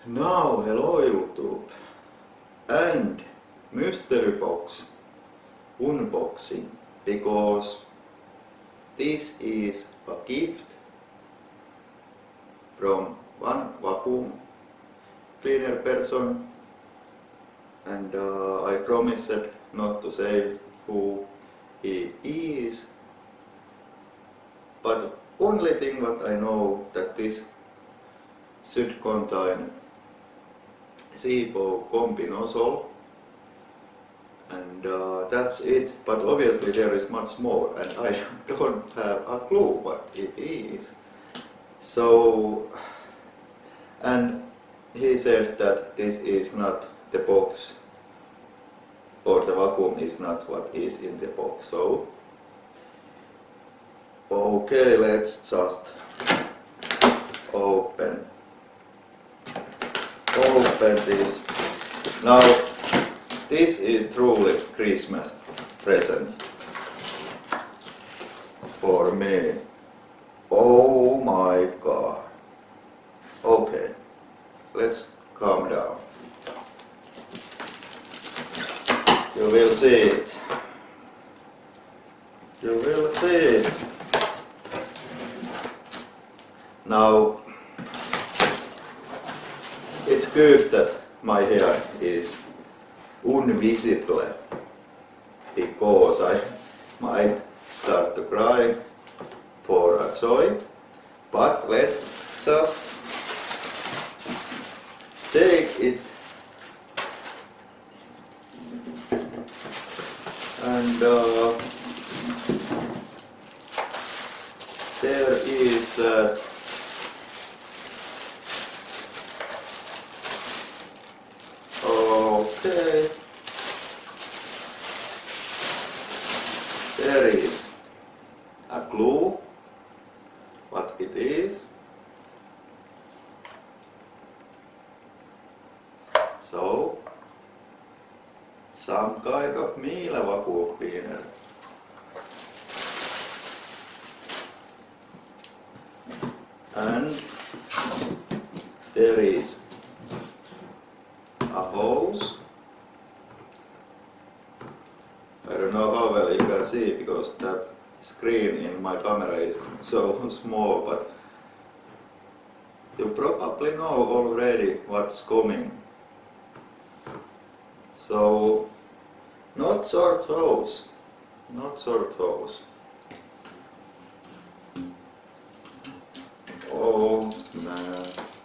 Now, hello YouTube, and mystery box unboxing, because this is a gift from one vacuum cleaner person, and I promised not to say who he is, but only thing what I know that this should contain Sebo Combi nozzle, and that's it. But obviously there is much more, and I don't have a clue what it is. So, and he said that this is not the box, or the vacuum is not what is in the box. So, okay, let's just open this. Now, this is truly Christmas present for me. Oh my god. Okay, let's calm down. You will see it. You will see it. Now, it's good that my hair is invisible, because I might start to cry for a joy. But let's just take it, and there is that okay. There is a clue what it is. So, some kind of meal vacuum cleaner. And there is a hose. I don't know how well you can see, because that screen in my camera is so small, but you probably know already what's coming. So, not short hose, not short hose. Oh man.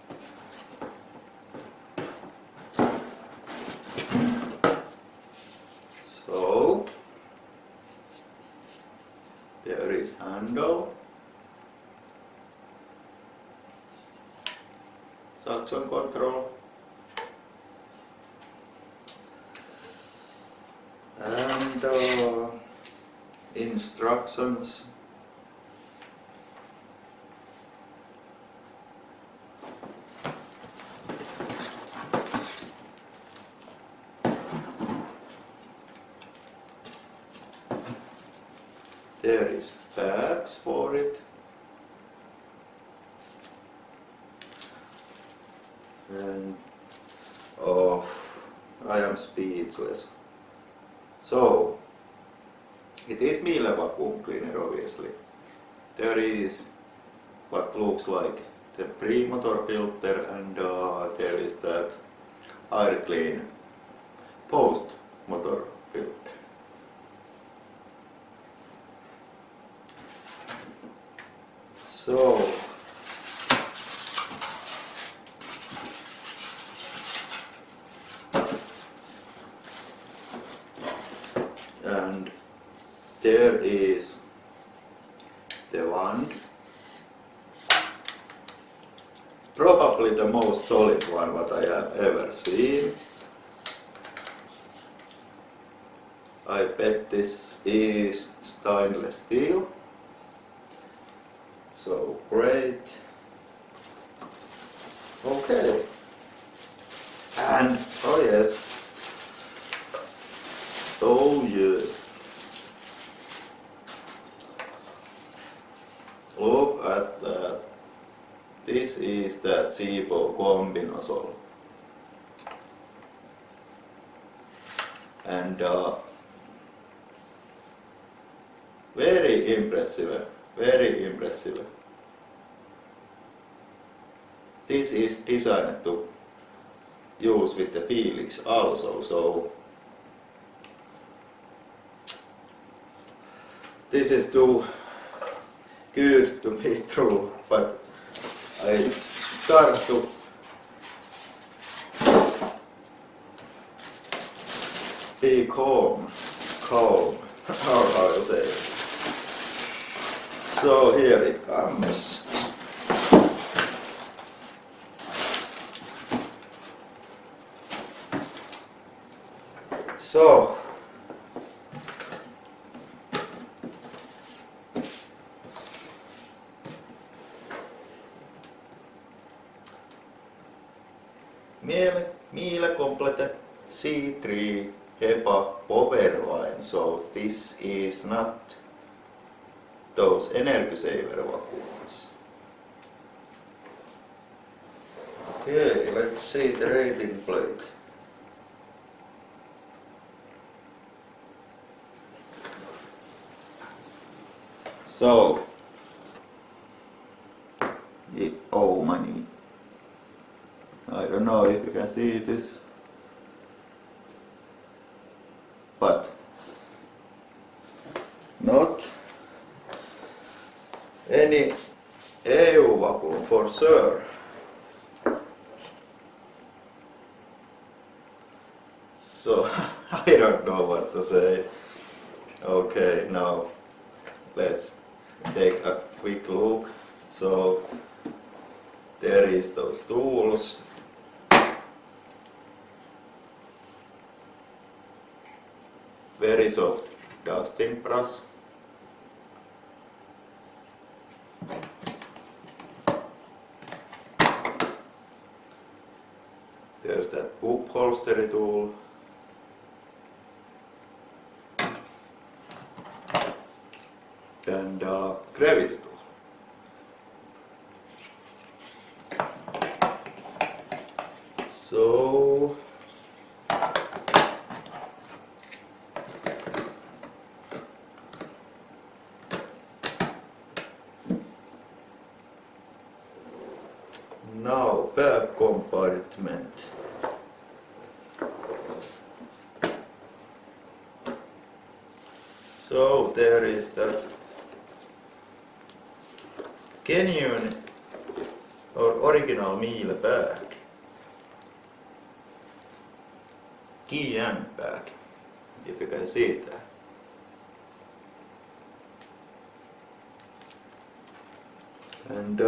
So, there is handle, suction control, and instructions. There is bags for it, and oh, I am speechless. So, it is meal vacuum cleaner, obviously. There is what looks like the pre-motor filter, and there is that air clean post-motor filter. So, and there is the wand, probably the most solid one what I have ever seen. I bet this is stainless steel. So great. Okay. And oh yes. Oh yes. Look at that. This is that Sebo Combi nozzle. and very impressive, very impressive. This is designed to use with the feelings also, so this is too good to be true, but I start to be calm, how you say it. So here it comes. So Miele Complete C3 HEPA power line. So this is not those energy saver vacuums. Okay, let's see the rating plate. So, oh money. I don't know if you can see this, but not any EU vacuum for sure. So I don't know what to say. Okay, now let's take a quick look. So there is those tools. Very soft dusting brush. There's that upholstery tool. And crevice tool. So now back compartment. So there is that genuine or original Miele bag. Key and bag, if you can see that. And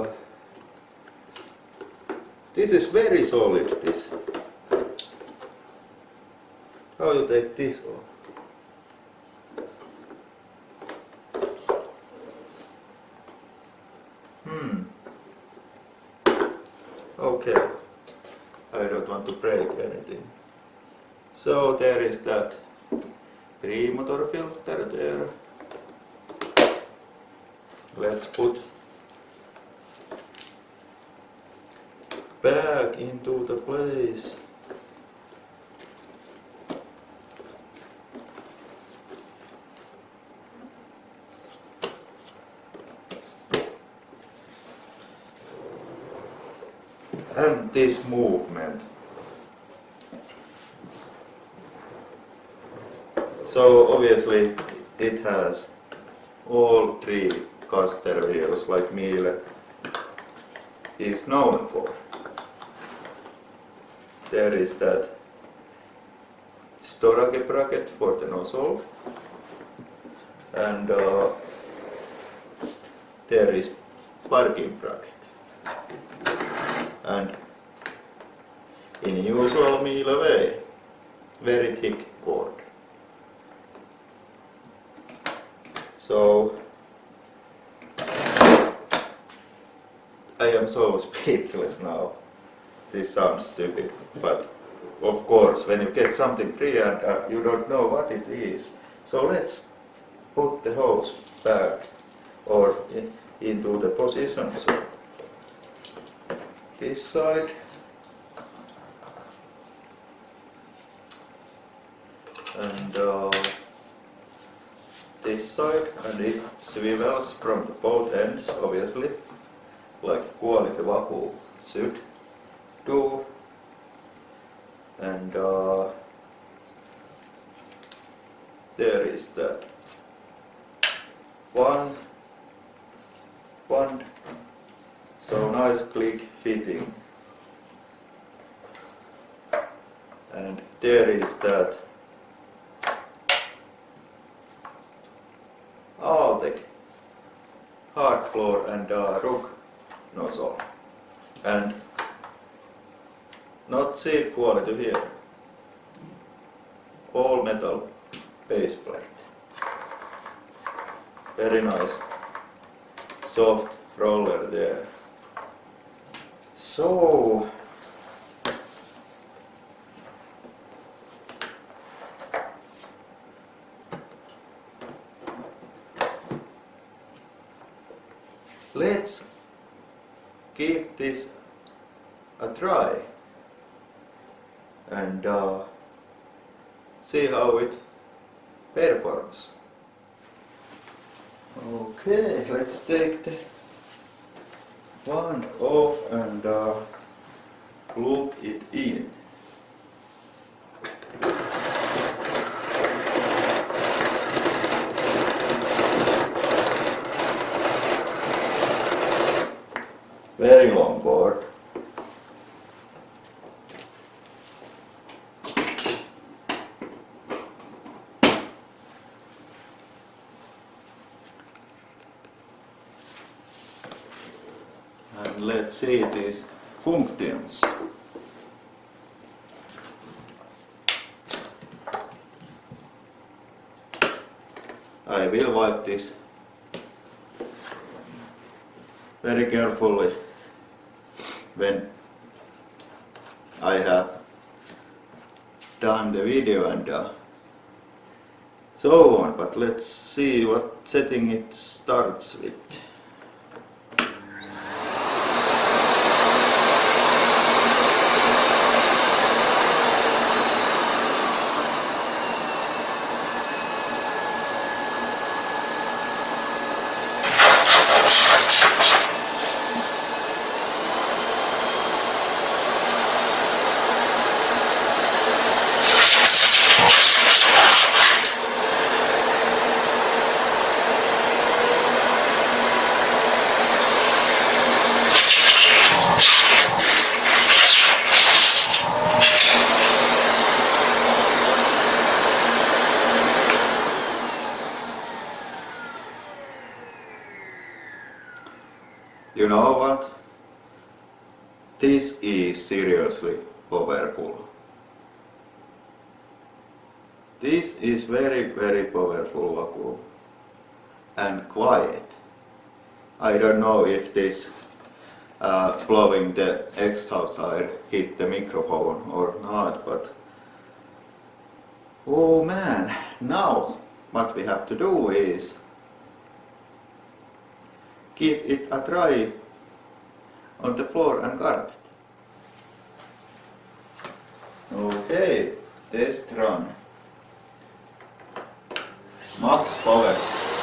this is very solid, this. How you take this off? Okay, I don't want to break anything. So there is that pre-motor filter there. Let's put back into the place. And this movement. So obviously it has all three caster wheels like Miele is known for. There is that storage bracket for the nozzle, and there is parking bracket. And in usual Miele way, very thick cord. So I am so speechless now. This sounds stupid, but of course when you get something free and you don't know what it is. So let's put the hose back or into the position. So this side. and this side, and it swivels from the both ends, obviously, like quality vacuum should do. And there is that one, so nice click fitting. And there is that Altec hard floor and rug nozzle, and not cheap quality here, all metal base plate, very nice soft roller there. So let's give this a try and see how it performs. Okay, let's take the one off and plug it in. Very long board. And let's see these functions. I will wipe this very carefully when I have done the video and so on, but let's see what setting it starts with. You know what? This is seriously powerful. This is very powerful vacuum and quiet. I don't know if this blowing the exhaust air hit the microphone or not, but oh man, now what we have to do is give it a try on the floor and carpet. Okay, test run. Max power.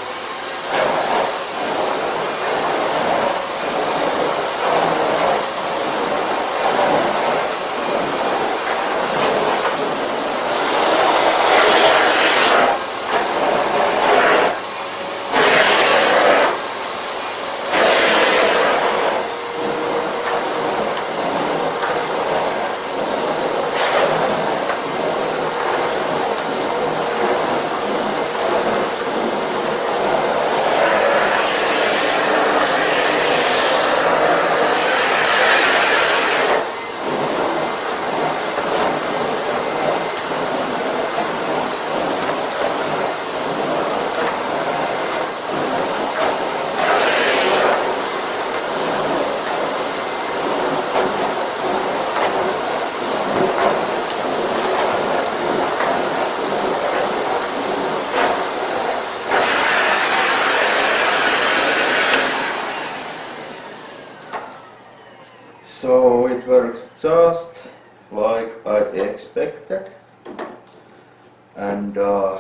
So it works just like I expected. And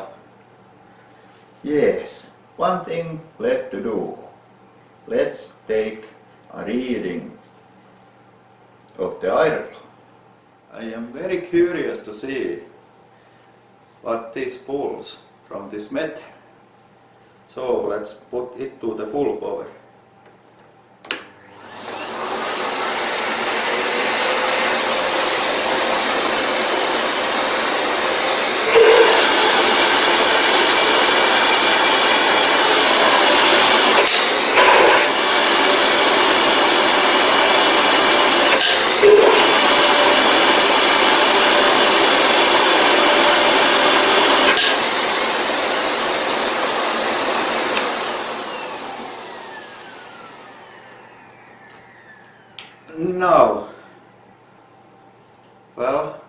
yes, one thing left to do. Let's take a reading of the airflow. I am very curious to see what this pulls from this metal. So let's put it to the full power. Now, well,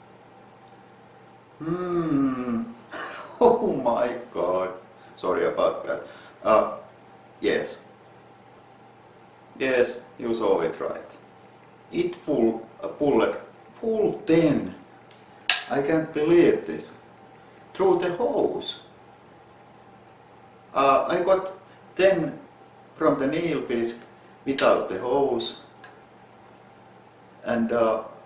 oh my god, sorry about that. Yes, you saw it right. It pulled full 10. I can't believe this. Through the hose. I got 10 from the Nilfisk without the hose. And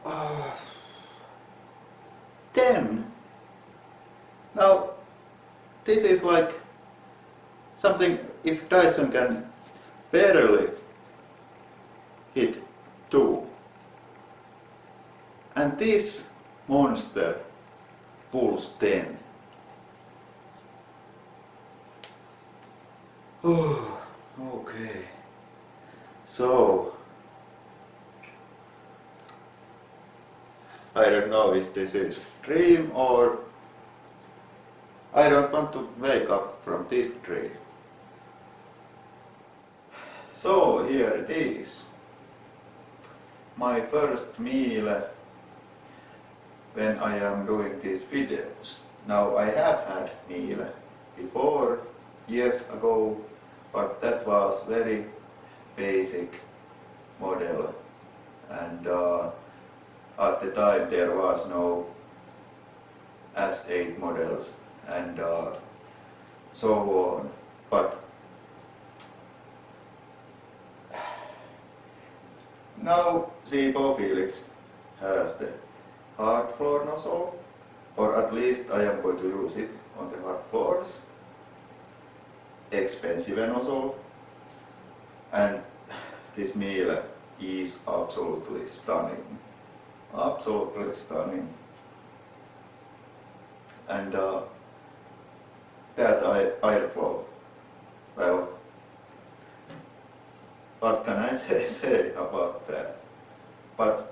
10. Now this is like something, if Dyson can barely hit 2, and this monster pulls 10. Oh, okay. So I don't know if this is dream or I don't want to wake up from this dream. So here it is. My first meal when I am doing these videos. Now I have had meal before, years ago, but that was very basic model, and at the time there was no S8 models and so on. But now Sebo Felix has the hard floor nozzle, or at least I am going to use it on the hard floors. Expensive nozzle, and this meal is absolutely stunning. Absolutely stunning. And that airflow, well, what can I say about that? But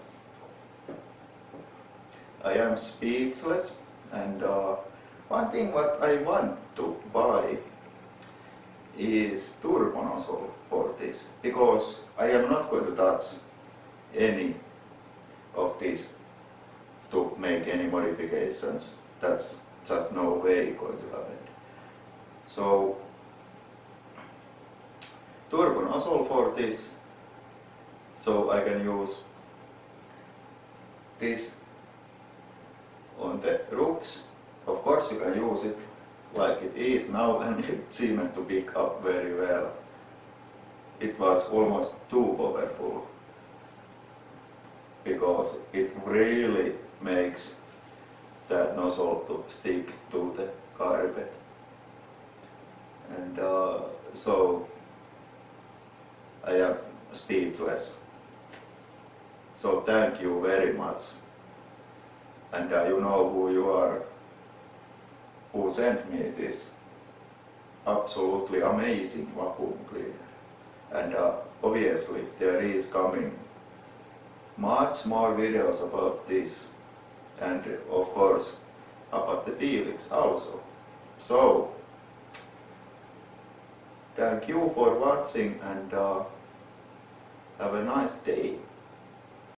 I am speechless, and one thing what I want to buy is turbo nozzle for this, because I am not going to touch any of this to make any modifications. That's just no way going to happen. So turbo nozzle for this, so I can use this on the rooks. Of course you can use it like it is now, and it seemed to pick up very well. It was almost too powerful, because it really makes that nozzle to stick to the carpet. And so I am speechless. So thank you very much. And you know who you are, who sent me this absolutely amazing vacuum cleaner. And obviously there is coming much more videos about this, and of course about the Felix also. So thank you for watching, and have a nice day.